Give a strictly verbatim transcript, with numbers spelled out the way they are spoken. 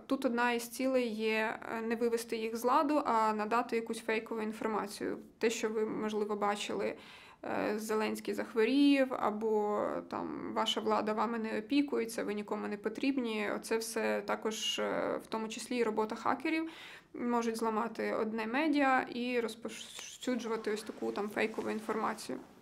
тут одна із цілей є не вивести їх з ладу, а надати якусь фейкову інформацію. Те, що ви, можливо, бачили, Зеленський захворів, або там ваша влада вами не опікується, ви нікому не потрібні. Оце все також, в тому числі і робота хакерів, можуть зламати одне медіа і розповсюджувати ось таку там фейкову інформацію.